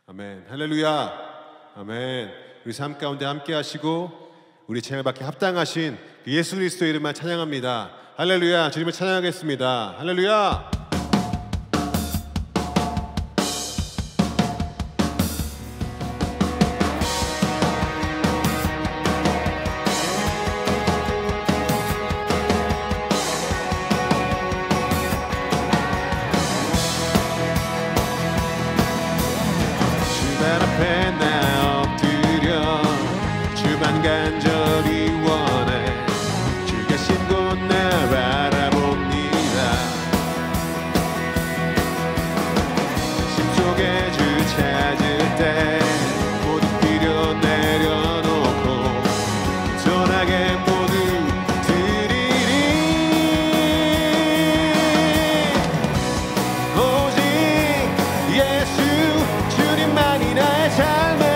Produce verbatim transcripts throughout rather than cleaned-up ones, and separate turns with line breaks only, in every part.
아멘. 할렐루야. 아멘. 우리 삶 가운데 함께 하시고 우리 찬양을 받기 합당하신 그 예수 그리스도의 이름만 찬양합니다. 할렐루야. 주님을 찬양하겠습니다. 할렐루야.
간절히 원해 주 계신 곳 나 바라봅니다. 심속에 주 찾을 때 모든 필요 내려놓고 전하게 모두 드리리. 오직 예수 주님만이 나의 삶의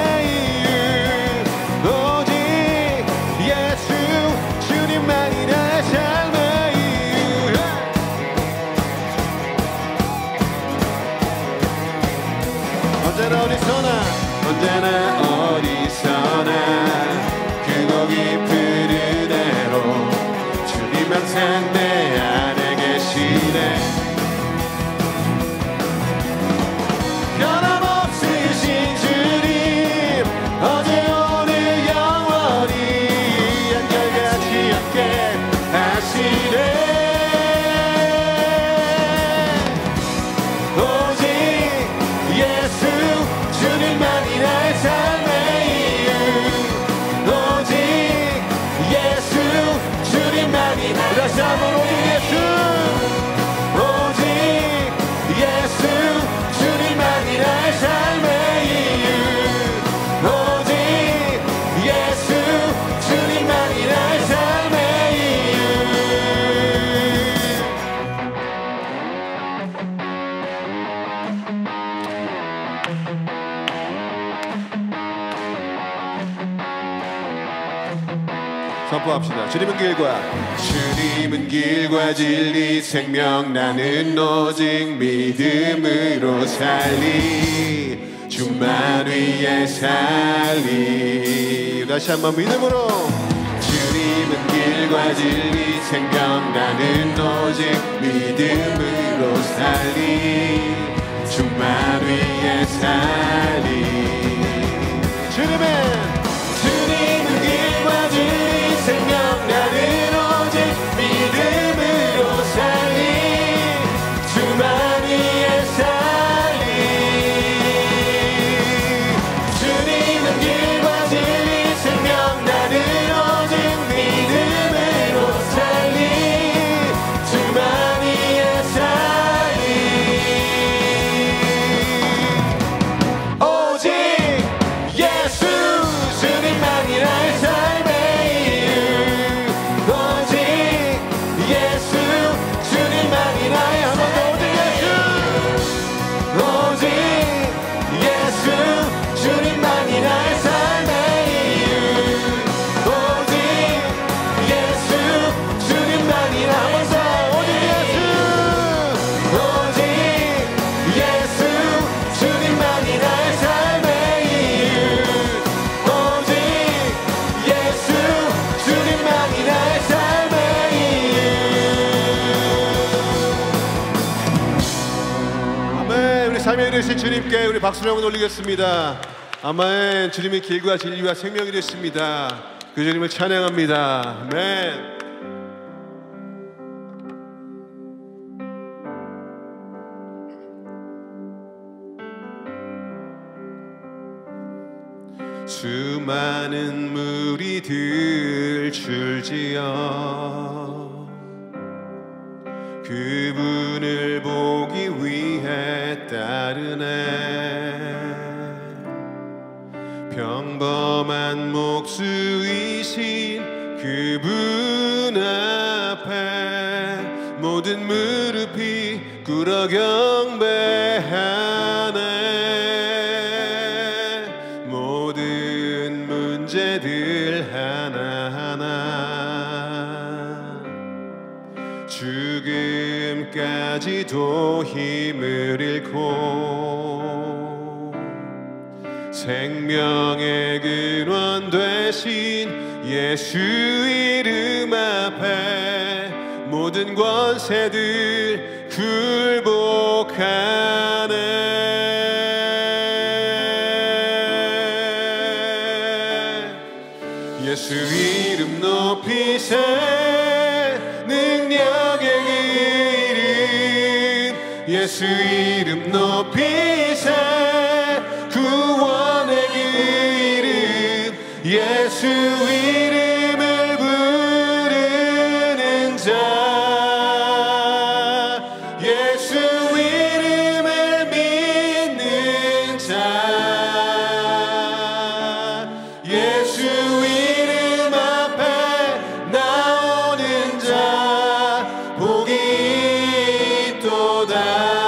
언제나 어디서나 크고 깊은 은혜로 주님 항상 내 안에 계시네. 변함없으신 주님 어제 오늘 영원히 한결같이 함께 하시네. 다시 한번 오직 예수, 오직 예수 주님만이 나의 삶의 이유. 오직 예수 주님만이 나의 삶의
이유. 선포합시다. 주님은 길과
주님은 길과 진리 생명 나는 오직 믿음으로 살리 주만 위에 살리.
다시 한번 믿음으로.
주님은 길과 진리 생명 나는 오직 믿음으로 살리 주만 위에 살리.
주님은
주님은 길과 진리 생명 나는 오직 믿음으로 살리 주만 위에 살리. 주님은 길과 진리 생명 나는 오직 믿음으로 살리 주만 위에 살리. 오직 예수 주님만이 나의 삶의 이유. 오직 예수 주님만이 나의 한 번 더 오직 예수. 오직 예수 주님만이 나의 삶의 이유. 오직 예수 주님만이 한 번 더 오직 예수. 오직 예수 주님만이 나의 삶의 이유. 오직 예수 주님만이 나의 삶의 이유.
아멘. 우리 삶의 이르신 주님께 우리 박수를 한번 올리겠습니다. 아멘. 주님이 길과 진리와 생명이 되십니다. 그 주님을 찬양합니다. 아멘. 수많은 무리들 줄지어 그분을 보기 위해 따르네. 평범한 목수이신 그분 앞에 모든 무릎이 꿇어 경배하네. 모든 문제들 하나하나 죽음까지도 힘을 잃고 생명의 근원 되신 예수 이름 앞에 모든 권세들 굴복하네. 예수 이름 높이세 능력의 그 이름 예수 이름 높이세 구원의 그 이름 예수 이름을 부르는 자 예수 이름을 믿는 자 예수 이름 앞에 나오는 자 복이 있도다.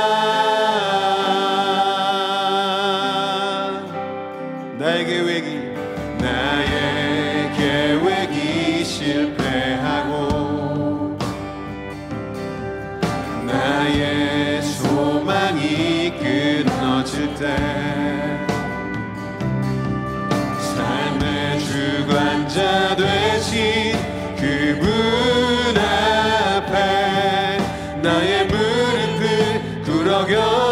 나의 계획이 나의 계획이 실패하고 나의 소망이 끊어질 때 삶의 주관자 되신 그분 앞에 나의 무릎을 꿇어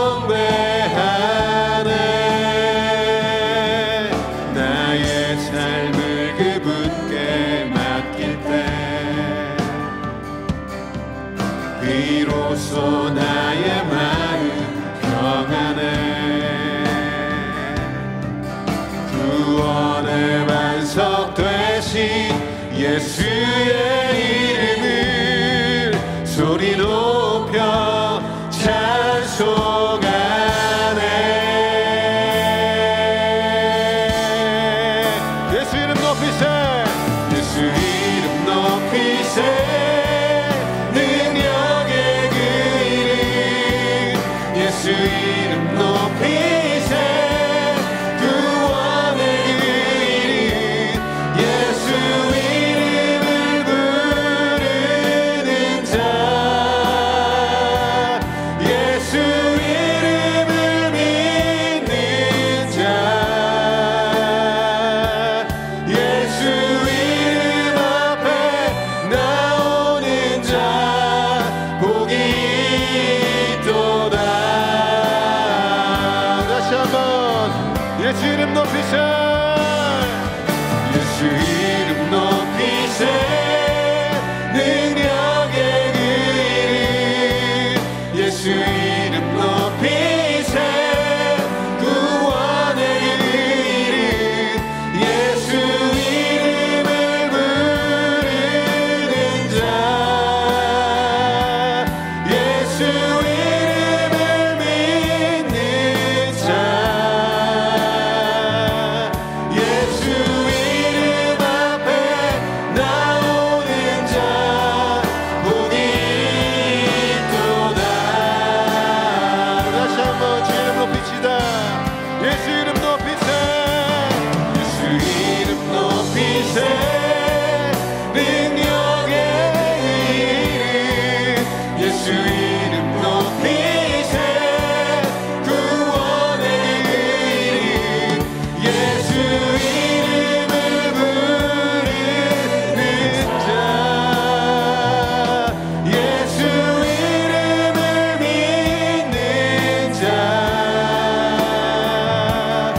경배하네. 나의 삶을 그분께 맡길 때 비로소 나의 마음 평안해. 구원의 반석 되신 예수의 이름을 소리 높여 찬송하네. 예수 이름 높이세 예수 이름 높이세 능력의 그 이름 예수 이름 높이세 구원의 그 이름 예수 이름을 부르는 자 예수 이름을 믿는 자 예수 이름 앞에 나오는 자 복이 있도다. 다시 한번 예수 이름 높이세 예수 이름 높이세 능력의 그 이름 예수 이름 높이세 구원의 그 이름 예수 이름을 부르는 자 예수 이름을 믿는 자 예수 이름 앞에 나오는 자 복이 있도다. 다시 한번 주 이름 높이시다. 예수 이름 높이세 예수 이름 높이세 능력의 이름 예수 이름 높이세 구원의 이름 예수 이름을 부르는 자 예수 이름을 믿는 자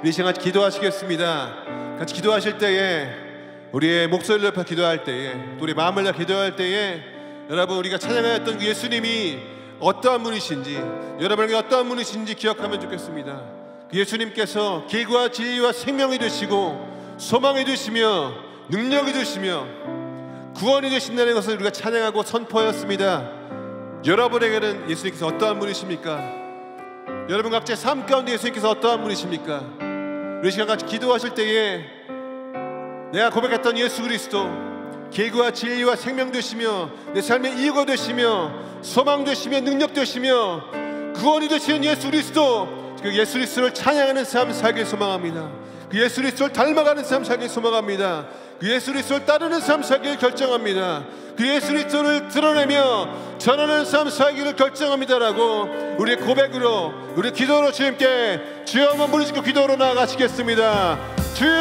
우리 시간 같이 기도하시겠습니다. 같이 기도하실 때에 우리의 목소리를 높여 기도할 때에 또 우리 마음을 다해 기도할 때에 여러분 우리가 찬양하였던 그 예수님이 어떠한 분이신지 여러분에게 어떠한 분이신지 기억하면 좋겠습니다. 그 예수님께서 길과 진리와 생명이 되시고 소망이 되시며 능력이 되시며 구원이 되신다는 것을 우리가 찬양하고 선포하였습니다. 여러분에게는 예수님께서 어떠한 분이십니까? 여러분 각자의 삶 가운데 예수님께서 어떠한 분이십니까? 우리 시간 같이 기도하실 때에 내가 고백했던 예수 그리스도 길과 진리와 생명 되시며 내 삶의 이유가 되시며 소망 되시며 능력 되시며 구원이 되시는 예수 그리스도, 그 예수 그리스도를 찬양하는 삶 살길 소망합니다. 그 예수 그리스도를 닮아가는 삶 살길 소망합니다. 그 예수 그리스도를 따르는 삶 살기를 결정합니다. 그 예수 그리스도를 드러내며 전하는 삶 살기를 결정합니다라고 우리의 고백으로 우리의 기도로 주님께 주여 한번 부르시고 기도로 나아가시겠습니다. 주여,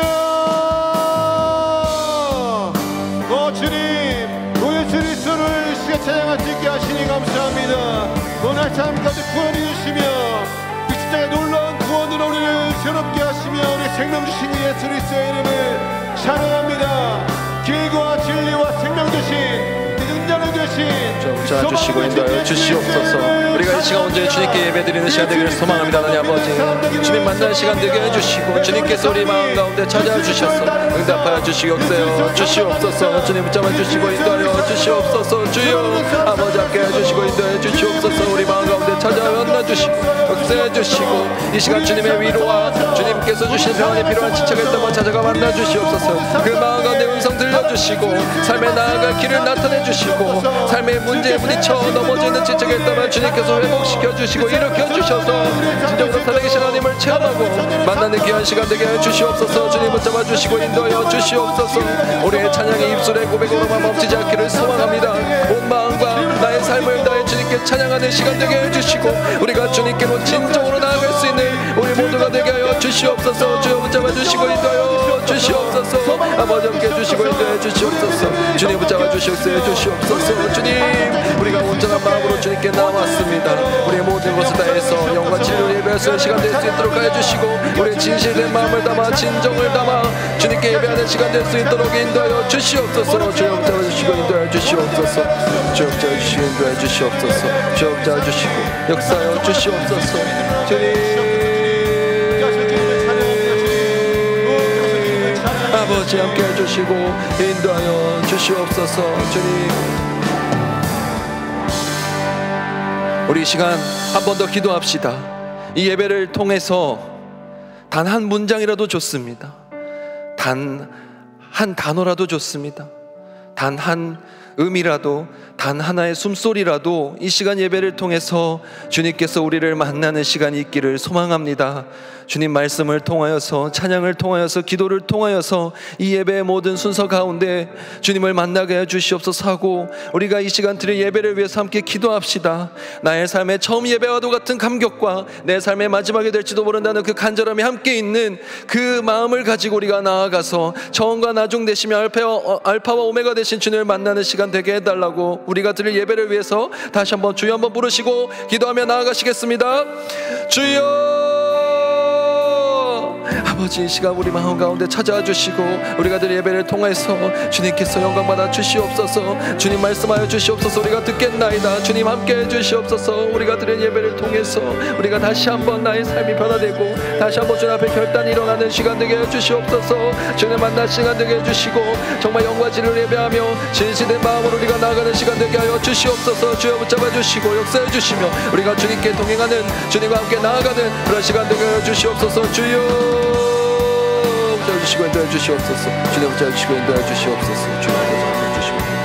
오 주님, 오 예수 그리스도를 시간 찬양할 수 있게 하시니 감사합니다. 오늘 삶 가운데 구원이 주시며 그 십자가의 놀라운 구원으로 우리를 새롭게 하시며 우리 생명 주신 예수 그리스도의 이름을 찬양합니다. 길과 진리와 생명 되신 능력을 되신
자 주시고 인도하여 주시옵소서. 우리가 이 시간 언제 주님께 예배드리는 시간 되기를 소망합니다. 하나님 아버지, 주님 만나는 시간 되게 해주시고 주님께서 우리 마음 가운데 찾아와 주셔서 응답하여 주시옵소서. 주시옵소서. 주님 붙잡아 주시고 인도하여 주시옵소서. 주여 아버지 함께 해주시고 인도하여 주시옵소서. 우리 마음 가운데 찾아와 만나 주시고 역사해 주시고 이 시간 주님의 위로와 주님께서 주신 평안이 필요한 지체가 있다면 찾아가 만나 주시옵소서. 그 마음 가운데 음성 들려주시고 삶에 나아갈 길을 나타내 주시고 삶의 문제에 부딪혀 넘어져 있는 지체가 있다면 주님께서 회복시켜 주시고 일으켜 주셔서 진정으로 살아계신 하나님을 체험하고 만나는 귀한 시간 되게 해 주시옵소서. 주님 붙잡아 주시고 인도하여 주시옵소서. 우리의 찬양의 입술의 고백으로만 멈추지 않기를 소망합니다. 온 마음과 나의 삶을 다해 주님께 찬양하는 시간 되게 해 주시고 우리가 주님께로 진정으로 나아갈 수 있는 우리 모두가 되게 하여 주시옵소서. 주여 붙잡아 주시고 인도하여 주시옵소서. 아버지 함께 해주시고 인도해 주시옵소서. 주님 붙잡아 주시옵소서. 주시옵소서. 주님 우리가 온전한 마음으로 주님께 나왔습니다. 우리의 모든 것을 다해서 영과 진리를 예배할 수 있는 시간 될 수 있도록 하여 주시고 우리의 진실된 마음을 담아 진정을 담아 주님께 예배하는 시간 될 수 있도록 인도하여 주시옵소서. 주여 붙잡아 주시고 인도해 주시옵소서. 주여 붙잡아 주시고 인도해 주시옵소서. 주여 붙잡아 주시고 역사하여 주시옵소서. 주님 아버지 함께 해주시고 인도하여 주시옵소서. 주님 우리 이 시간 한 번 더 기도합시다. 이 예배를 통해서 단 한 문장이라도 좋습니다. 단 한 단어라도 좋습니다. 단 한 음이라도 단 하나의 숨소리라도 이 시간 예배를 통해서 주님께서 우리를 만나는 시간이 있기를 소망합니다. 주님 말씀을 통하여서 찬양을 통하여서 기도를 통하여서 이 예배의 모든 순서 가운데 주님을 만나게 해주시옵소서 하고 우리가 이 시간 드릴 예배를 위해서 함께 기도합시다. 나의 삶의 처음 예배와도 같은 감격과 내 삶의 마지막이 될지도 모른다는 그 간절함이 함께 있는 그 마음을 가지고 우리가 나아가서 처음과 나중 되시며 알파와, 알파와 오메가 되신 주님을 만나는 시간 되게 해달라고 우리가 드릴 예배를 위해서 다시 한번 주여 한번 부르시고 기도하며 나아가시겠습니다. 주여 아버지 이 시간 우리 마음 가운데 찾아와 주시고 우리가 드릴 예배를 통해서 주님께서 영광 받아 주시옵소서. 주님 말씀하여 주시옵소서. 우리가 듣겠나이다. 주님 함께 해 주시옵소서. 우리가 드릴 예배를 통해서 우리가 다시 한번 나의 삶이 변화되고 다시 한번 주님 앞에 결단이 일어나는 시간 되게 해 주시옵소서. 주님 만날 시간 되게 해 주시고 정말 영과 진리를 예배하며 진실된 마음으로 우리가 나아가는 시간 되게 하여 주시옵소서. 주여 붙잡아 주시고 역사해 주시며 우리가 주님께 동행하는 주님과 함께 나아가는 그런 시간 되게 해 주시옵소서. 주여 붙잡아 주시고 인도해 주시옵소서. 주님 붙잡아 주시고 인도해 주시옵소서. 주님 붙잡아 주시고